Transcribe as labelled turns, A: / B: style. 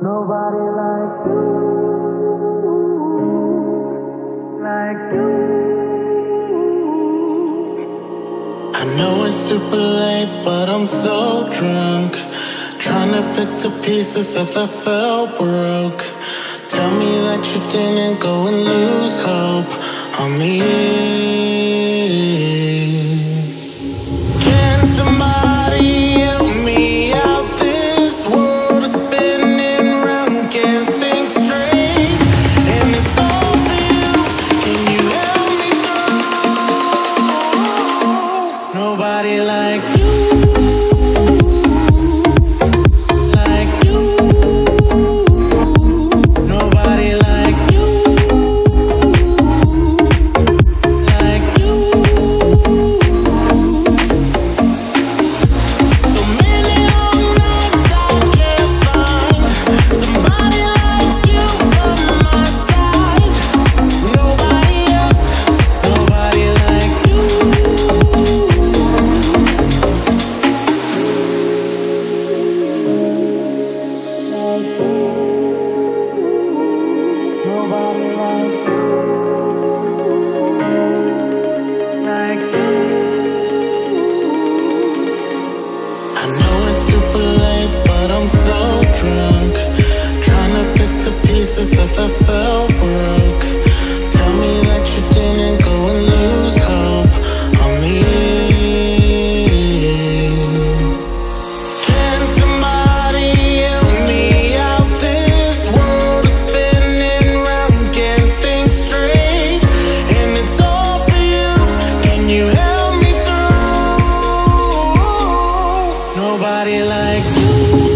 A: Nobody like you, like you.
B: I know it's super late, but I'm so drunk, trying to pick the pieces up that fell broke. Tell me that you didn't go and lose hope on me. Can somebody help me out? This world is spinning round, can't think straight, and it's all for you. Can you help me through? Nobody like you. I know it's super late, but I'm so drunk, trying to pick the pieces up that fell broke. Tell me that you didn't go and lose hope on me. Can somebody help me out? This world is spinning round, can't think straight, and it's all for you. Can you help me through? Nobody like you.